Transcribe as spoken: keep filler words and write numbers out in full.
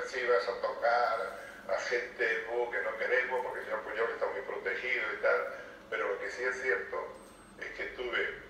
recibas a tocar a gente uh, que no queremos, porque el señor Puyol está muy protegido y tal, pero lo que sí es cierto es que tuve